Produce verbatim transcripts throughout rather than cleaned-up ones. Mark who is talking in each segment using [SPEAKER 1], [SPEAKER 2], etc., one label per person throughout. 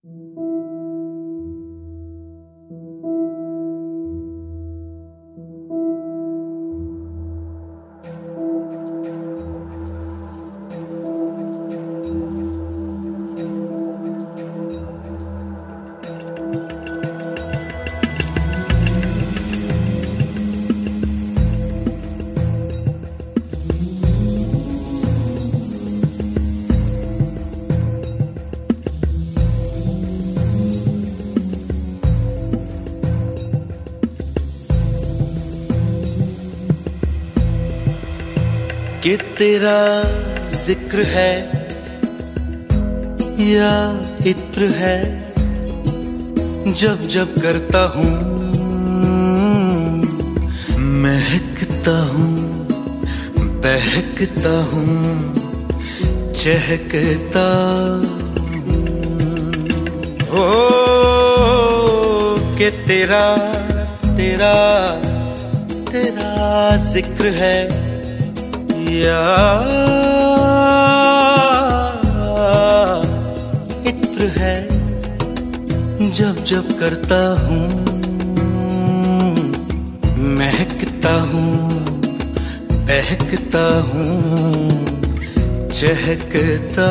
[SPEAKER 1] कि तेरा जिक्र है या इत्र है, जब जब करता हूँ महकता हूँ, बहकता हूँ, चहकता हो। कि तेरा तेरा तेरा जिक्र है या इत्र है, जब जब करता हूँ महकता हूँ, बहकता हूँ, चहकता।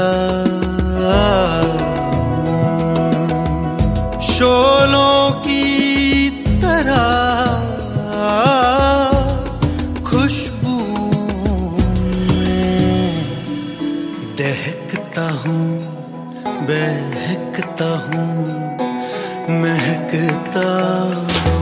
[SPEAKER 1] शोलों की तरह खुशबू दहकता हूँ, बहकता हूँ, महकता।